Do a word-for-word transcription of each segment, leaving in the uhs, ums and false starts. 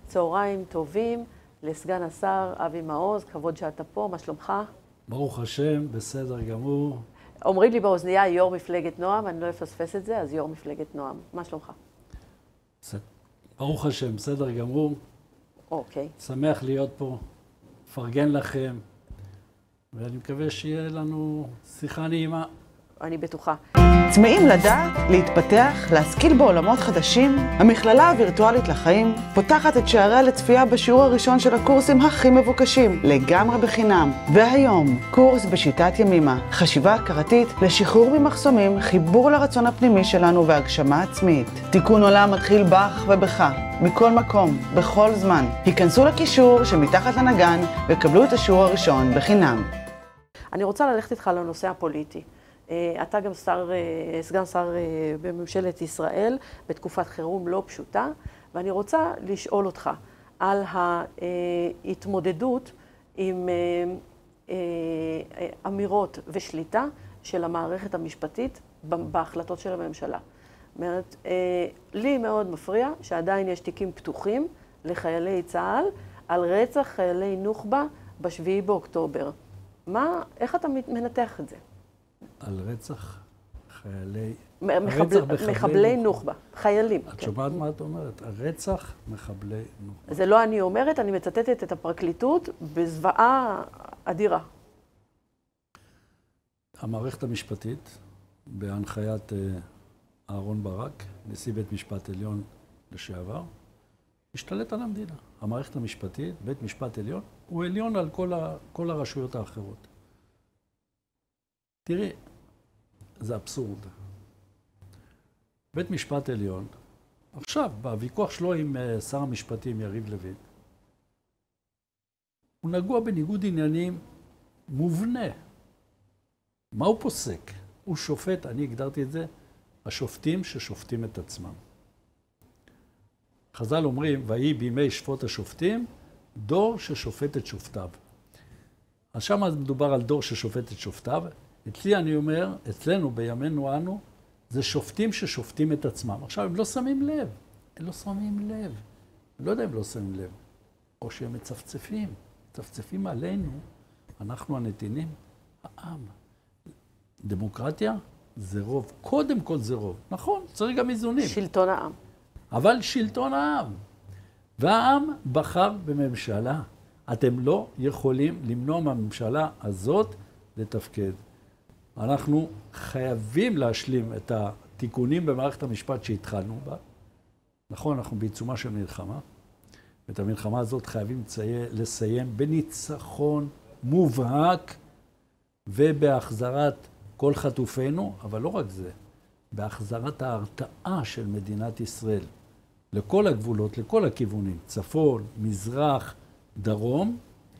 צהריים טובים לסגן השר אבי מעוז, כבוד שאתה פה, מה שלומך? ברוך השם, בסדר גמור. אומרים לי באוזנייה יו"ר מפלגת נועם, אני לא אפספס את זה, אז יו"ר מפלגת נועם. מה שלומך? ברוך השם, בסדר גמור. אוקיי. שמח להיות פה, פרגן לכם, ואני מקווה שיהיה לנו שיחה נעימה. אני בטוחה. צמאים לדעת, להתפתח, להשכיל בעולמות חדשים? המכללה הווירטואלית לחיים פותחת את שעריה לצפייה בשיעור הראשון של הקורסים הכי מבוקשים, לגמרי בחינם. והיום, קורס בשיטת ימימה, חשיבה הכרתית לשחרור ממחסומים, חיבור לרצון הפנימי שלנו והגשמה עצמית. תיקון עולם מתחיל בך ובך, מכל מקום, בכל זמן. היכנסו לקישור שמתחת לנגן וקבלו את השיעור הראשון בחינם. אני רוצה ללכת איתך לנושא הפוליטי. אתה גם שר, סגן שר בממשלת ישראל, בתקופת חירום לא פשוטה, ואני רוצה לשאול אותך על ההתמודדות עם אמירות ושליטה של המערכת המשפטית בהחלטות של הממשלה. זאת אומרת, לי מאוד מפריע שעדיין יש תיקים פתוחים לחיילי צה"ל על רצח חיילי נוח'בה בשביעי באוקטובר. מה, איך אתה מנתח את זה? על רצח חיילי... מחבל, מחבלי נוח'בה, חיילים. את כן. שומעת מה את אומרת? הרצח מחבלי נוח'בה. זה לא אני אומרת, אני מצטטת את הפרקליטות בזוועה אדירה. המערכת המשפטית, בהנחיית אהרון ברק, נשיא בית משפט עליון לשעבר, השתלט על המדינה. המערכת המשפטית, בית משפט עליון, הוא עליון על כל, ה, כל הרשויות האחרות. תראי, זה אבסורד. בית משפט עליון, עכשיו, בוויכוח שלו עם שר המשפטים יריב לוין, הוא נגוע בניגוד עניינים מובנה. מה הוא פוסק? הוא שופט, אני הגדרתי את זה, השופטים ששופטים את עצמם. חז"ל אומרים, ויהי בימי שפוט השופטים, דור ששופט את שופטיו. אז שם מדובר על דור ששופט את שופטיו. אצלי אני אומר, אצלנו, בימינו אנו, זה שופטים ששופטים את עצמם. עכשיו, הם לא שמים לב. הם לא שמים לב. אני לא יודע אם לא שמים לב. או שהם מצפצפים. מצפצפים עלינו. אנחנו הנתינים. העם. דמוקרטיה זה רוב. קודם כל זה רוב. נכון, צריך גם איזונים. שלטון העם. אבל שלטון העם. והעם בחר בממשלה. אתם לא יכולים למנוע מהממשלה הזאת לתפקד. אנחנו חייבים להשלים את התיקונים במערכת המשפט שהתחלנו בה. נכון, אנחנו בעיצומה של מלחמה. ואת המלחמה הזאת חייבים לסיים בניצחון מובהק ובהחזרת כל חטופינו, אבל לא רק זה, בהחזרת ההרתעה של מדינת ישראל לכל הגבולות, לכל הכיוונים, צפון, מזרח, דרום,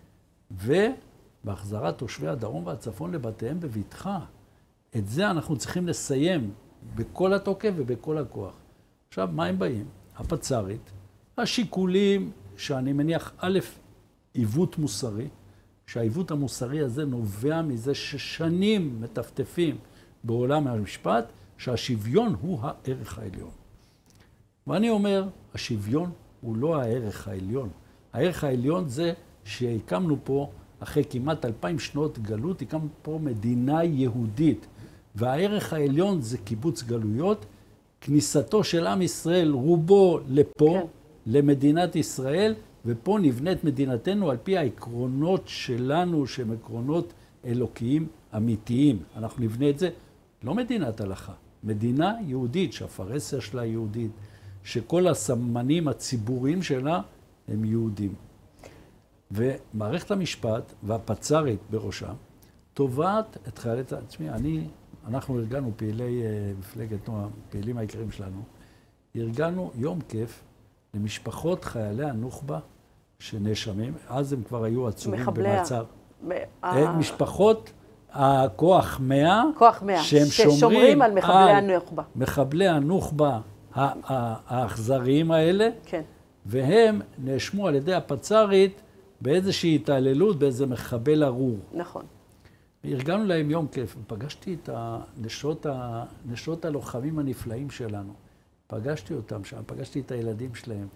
ובהחזרת תושבי הדרום והצפון לבתיהם בבטחה. את זה אנחנו צריכים לסיים בכל התוקף ובכל הכוח. עכשיו, מה הם באים? הפצ"רית, השיקולים שאני מניח, א', עיוות מוסרי, שהעיוות המוסרי הזה נובע מזה ששנים מטפטפים בעולם המשפט, שהשוויון הוא הערך העליון. ואני אומר, השוויון הוא לא הערך העליון. הערך העליון זה שהקמנו פה, אחרי כמעט אלפיים שנות גלות, הקמנו פה מדינה יהודית. והערך העליון זה קיבוץ גלויות, כניסתו של עם ישראל רובו לפה, כן. למדינת ישראל, ופה נבנית מדינתנו על פי העקרונות שלנו, שהם עקרונות אלוקיים אמיתיים. אנחנו נבנה את זה, לא מדינת הלכה, מדינה יהודית, שהפרהסיה שלה יהודית, שכל הסממנים הציבוריים שלה הם יהודים. ומערכת המשפט והפצ"רית בראשה תובעת את חיילי צה"ל. תשמעי, אני, אנחנו ארגנו פעילי מפלגת נועם, פעילים העיקריים שלנו, ארגנו יום כיף למשפחות חיילי הנוח'בה שנאשמים, אז הם כבר היו עצורים במעצר. משפחות הכוח מאה, כוח מאה, שהם ששומרים על מחבלי הנוח'בה. מחבלי הנוח'בה האכזריים האלה, כן. והם נאשמו על ידי הפצ"רית באיזושהי התעללות, באיזה מחבל ארור. נכון. ארגנו להם יום כיף, ופגשתי את הנשות, נשות הלוחמים הנפלאים שלנו. פגשתי אותם שם, פגשתי את הילדים שלהם,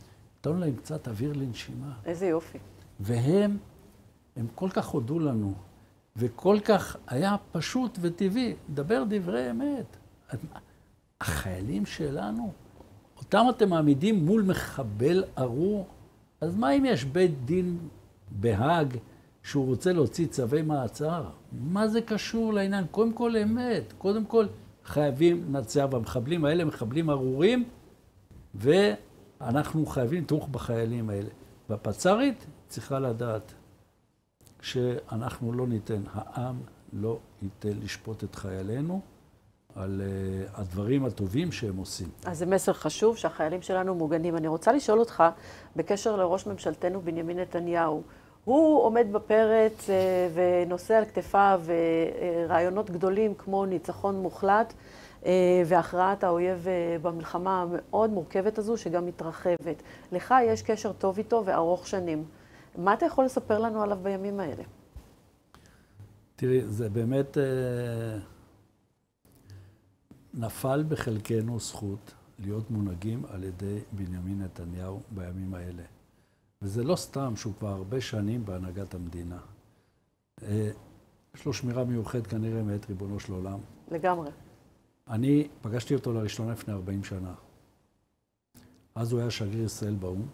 נתנו להם קצת אוויר לנשימה. איזה יופי. והם, הם כל כך הודו לנו, וכל כך היה פשוט וטבעי, דבר דברי אמת. החיילים שלנו, אותם אתם מעמידים מול מחבל ארור, אז מה אם יש בית דין בהאג שהוא רוצה להוציא צווי מעצר? מה זה קשור לעניין? קודם כל אמת, קודם כל חייבים לנצח, והמחבלים האלה מחבלים ארורים, ואנחנו חייבים לתמוך בחיילים האלה. והפצ"רית צריכה לדעת שאנחנו לא ניתן, העם לא ייתן לשפוט את חיילינו על uh, הדברים הטובים שהם עושים. אז זה מסר חשוב שהחיילים שלנו מוגנים. אני רוצה לשאול אותך בקשר לראש ממשלתנו בנימין נתניהו. הוא עומד בפרץ uh, ונושא על כתפיו uh, רעיונות גדולים כמו ניצחון מוחלט uh, והכרעת האויב uh, במלחמה המאוד מורכבת הזו שגם מתרחבת. לך יש קשר טוב איתו וארוך שנים. מה אתה יכול לספר לנו עליו בימים האלה? תראי, זה באמת uh, נפל בחלקנו זכות להיות מונהגים על ידי בנימין נתניהו בימים האלה. וזה לא סתם שהוא כבר הרבה שנים בהנהגת המדינה. Uh, יש לו שמירה מיוחד כנראה מאת ריבונו של עולם. לגמרי. אני פגשתי אותו לראשונה לפני ארבעים שנה. אז הוא היה שגריר ישראל באו"ם.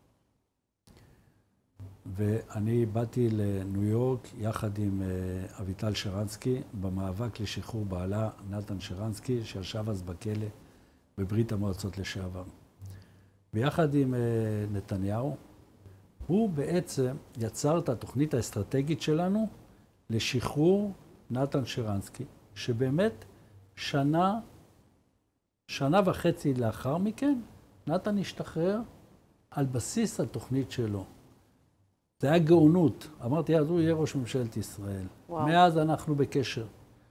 ואני באתי לניו יורק יחד עם uh, אביטל שרנסקי במאבק לשחרור בעלה נתן שרנסקי, שישב אז בכלא בברית המועצות לשעבר. ויחד עם uh, נתניהו, הוא בעצם יצר את התוכנית האסטרטגית שלנו לשחרור נתן שרנסקי, שבאמת שנה, שנה וחצי לאחר מכן, נתן השתחרר על בסיס התוכנית שלו. זה היה גאונות. אמרתי, אז הוא יהיה ראש ממשלת ישראל. וואו. מאז אנחנו בקשר.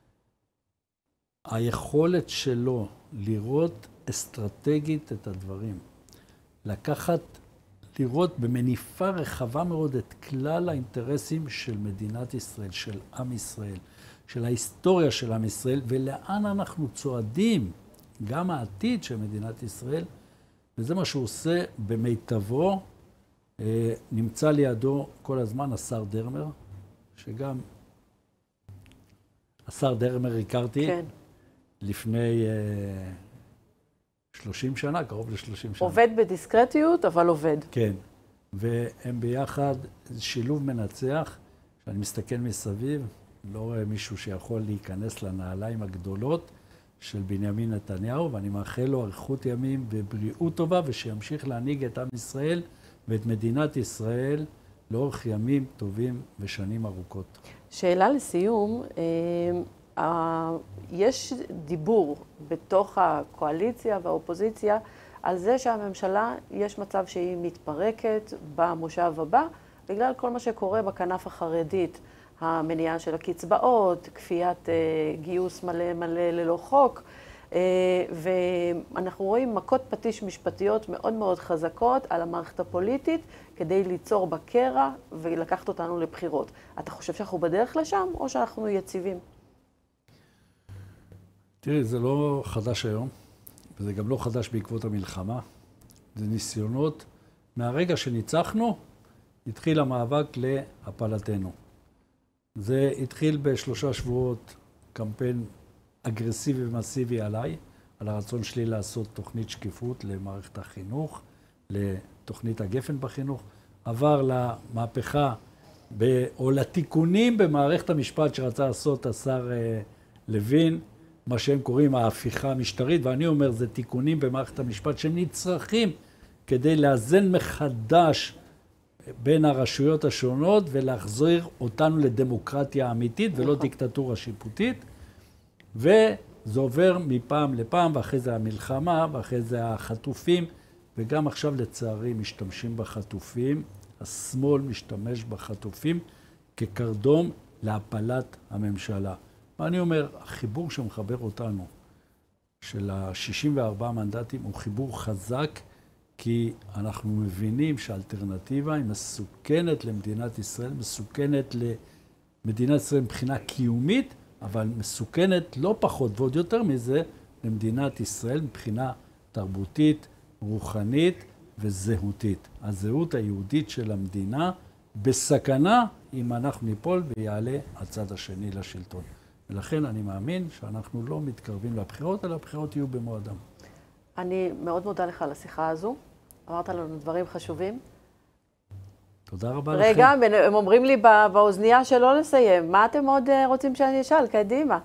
היכולת שלו לראות אסטרטגית את הדברים, לקחת, לראות במניפה רחבה מאוד את כלל האינטרסים של מדינת ישראל, של עם ישראל, של ההיסטוריה של עם ישראל, ולאן אנחנו צועדים, גם העתיד של מדינת ישראל, וזה מה שהוא עושה במיטבו. נמצא לידו כל הזמן השר דרמר, שגם השר דרמר הכרתי כן. לפני שלושים שנה, קרוב ל-שלושים שנה. עובד בדיסקרטיות, אבל עובד. כן, והם ביחד שילוב מנצח, שאני מסתכל מסביב, לא רואה מישהו שיכול להיכנס לנעליים הגדולות של בנימין נתניהו, ואני מאחל לו אריכות ימים ובריאות טובה, ושימשיך להנהיג את עם ישראל, ואת מדינת ישראל לאורך ימים טובים ושנים ארוכות. שאלה לסיום, יש דיבור בתוך הקואליציה והאופוזיציה על זה שהממשלה, יש מצב שהיא מתפרקת במושב הבא, בגלל כל מה שקורה בכנף החרדית, המניעה של הקצבאות, כפיית גיוס מלא מלא ללא חוק, ואנחנו רואים מכות פטיש משפטיות מאוד מאוד חזקות על המערכת הפוליטית כדי ליצור בקרע ולקחת אותנו לבחירות. אתה חושב שאנחנו בדרך לשם או שאנחנו יציבים? תראי, זה לא חדש היום, וזה גם לא חדש בעקבות המלחמה. זה ניסיונות. מהרגע שניצחנו, התחיל המאבק להפלתנו. זה התחיל בשלושה שבועות קמפיין אגרסיבי ומסיבי עליי, על הרצון שלי לעשות תוכנית שקיפות למערכת החינוך, לתוכנית הגפן בחינוך, עבר למהפכה ב, או לתיקונים במערכת המשפט שרצה לעשות השר אה, לוין, מה שהם קוראים ההפיכה המשטרית, ואני אומר, זה תיקונים במערכת המשפט שהם נצרכים כדי לאזן מחדש בין הרשויות השונות ולהחזיר אותנו לדמוקרטיה אמיתית ולא דיקטטורה שיפוטית. וזה עובר מפעם לפעם, ואחרי זה המלחמה, ואחרי זה החטופים, וגם עכשיו לצערי משתמשים בחטופים, השמאל משתמש בחטופים כקרדום להפלת הממשלה. ואני אומר, החיבור שמחבר אותנו, של ה-שישים וארבעה מנדטים, הוא חיבור חזק, כי אנחנו מבינים שהאלטרנטיבה היא מסוכנת למדינת ישראל, מסוכנת למדינת ישראל מבחינה קיומית, אבל מסוכנת לא פחות ועוד יותר מזה למדינת ישראל מבחינה תרבותית, רוחנית וזהותית. הזהות היהודית של המדינה בסכנה אם אנחנו ניפול ויעלה הצד השני לשלטון. ולכן אני מאמין שאנחנו לא מתקרבים לבחירות, אלא הבחירות יהיו במועדם. אני מאוד מודה לך על השיחה הזו. אמרת לנו דברים חשובים. תודה רבה לכם. רגע, הם אומרים לי באוזנייה שלא לסיים. מה אתם עוד רוצים שאני אשאל? קדימה.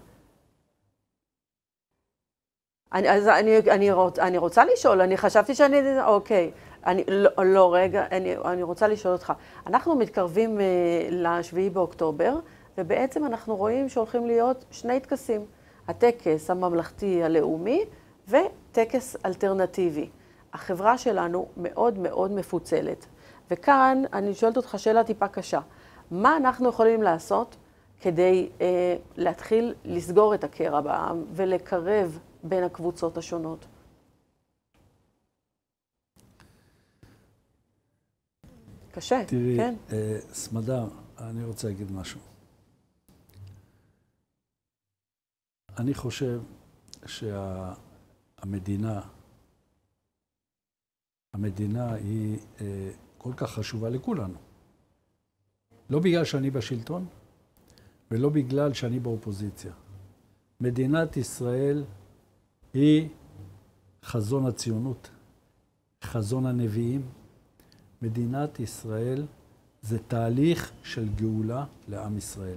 אני, אז אני, אני, רוצ, אני רוצה לשאול, אני חשבתי שאני... אוקיי. אני, לא, לא, רגע, אני, אני רוצה לשאול אותך. אנחנו מתקרבים אה, לשביעי באוקטובר, ובעצם אנחנו רואים שהולכים להיות שני טקסים. הטקס הממלכתי הלאומי וטקס אלטרנטיבי. החברה שלנו מאוד מאוד מפוצלת. וכאן אני שואלת אותך שאלה טיפה קשה. מה אנחנו יכולים לעשות כדי אה, להתחיל לסגור את הקרע בעם ולקרב בין הקבוצות השונות? קשה, תראי, כן. תראי, סמדר, אני רוצה להגיד משהו. אני חושב שהמדינה, המדינה היא אה, כל כך חשובה לכולנו. לא בגלל שאני בשלטון, ולא בגלל שאני באופוזיציה. מדינת ישראל היא חזון הציונות, חזון הנביאים. מדינת ישראל זה תהליך של גאולה לעם ישראל.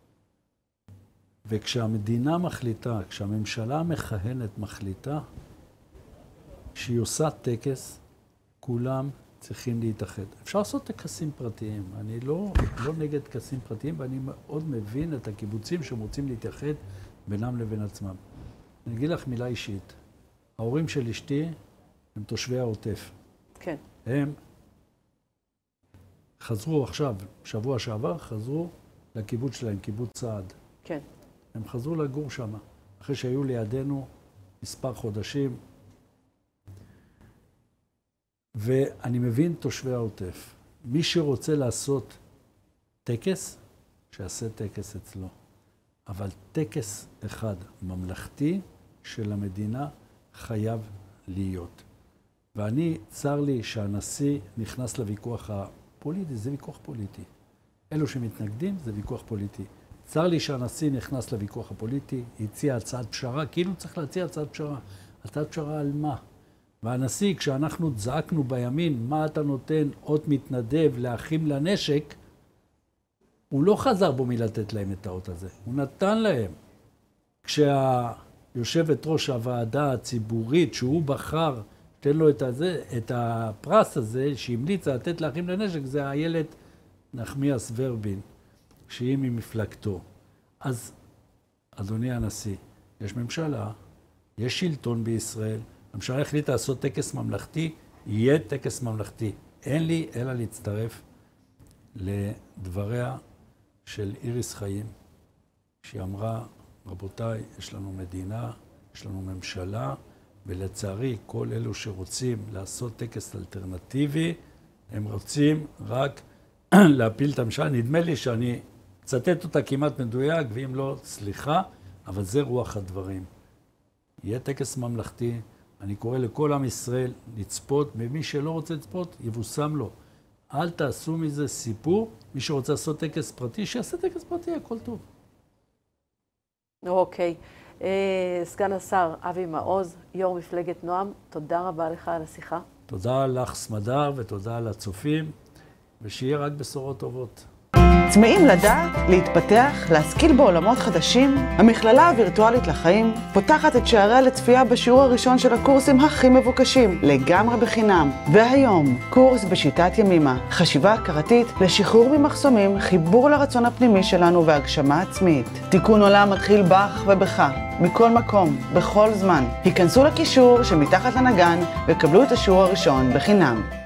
וכשהמדינה מחליטה, כשהממשלה המכהנת מחליטה, שהיא עושה טקס, כולם צריכים להתאחד. אפשר לעשות טקסים פרטיים. אני לא, לא נגד טקסים פרטיים, ואני מאוד מבין את הקיבוצים שהם רוצים להתאחד בינם לבין עצמם. אני אגיד לך מילה אישית. ההורים של אשתי הם תושבי העוטף. כן. הם חזרו עכשיו, שבוע שעבר, חזרו לקיבוץ שלהם, קיבוץ צעד. כן. הם חזרו לגור שם, אחרי שהיו לידינו מספר חודשים. ואני מבין תושבי העוטף. מי שרוצה לעשות טקס, שיעשה טקס אצלו. אבל טקס אחד, ממלכתי, של המדינה חייב להיות. ואני, צר לי שהנשיא נכנס לוויכוח הפוליטי, זה ויכוח פוליטי. אלו שמתנגדים זה ויכוח פוליטי. צר לי שהנשיא נכנס לוויכוח הפוליטי, הציע הצעת פשרה, כאילו צריך להציע הצעת פשרה. הצעת פשרה על מה? והנשיא, כשאנחנו זעקנו בימין, מה אתה נותן אות מתנדב לאחים לנשק, הוא לא חזר בו מלתת להם את האות הזה. הוא נתן להם. כשהיושבת ראש הוועדה הציבורית, שהוא בחר, תן לו את, הזה, את הפרס הזה, שהמליצה לתת לאחים לנשק, זה הילד נחמיאס ורבין, שהיא ממפלגתו. אז, אדוני הנשיא, יש ממשלה, יש שלטון בישראל, הממשלה החליטה לעשות טקס ממלכתי, יהיה טקס ממלכתי. אין לי אלא להצטרף לדבריה של איריס חיים, שהיא אמרה, רבותיי, יש לנו מדינה, יש לנו ממשלה, ולצערי כל אלו שרוצים לעשות טקס אלטרנטיבי, הם רוצים רק להפיל את הממשלה. נדמה לי שאני מצטט אותה כמעט מדויק, ואם לא, סליחה, אבל זה רוח הדברים. יהיה טקס ממלכתי, אני קורא לכל עם ישראל לצפות, ומי שלא רוצה לצפות, יבוסם לו. אל תעשו מזה סיפור, מי שרוצה לעשות טקס פרטי, שיעשה טקס פרטי, הכל טוב. אוקיי. סגן השר אבי מעוז, יו"ר מפלגת נועם, תודה רבה לך על השיחה. תודה לך סמדר ותודה לצופים, ושיהיה רק בשורות טובות. צמאים לדעת, להתפתח, להשכיל בעולמות חדשים? המכללה הווירטואלית לחיים פותחת את שעריה לצפייה בשיעור הראשון של הקורסים הכי מבוקשים, לגמרי בחינם. והיום, קורס בשיטת ימימה, חשיבה הכרתית לשחרור ממחסומים, חיבור לרצון הפנימי שלנו והגשמה עצמית. תיקון עולם מתחיל בך ובך, מכל מקום, בכל זמן. היכנסו לקישור שמתחת לנגן וקבלו את השיעור הראשון בחינם.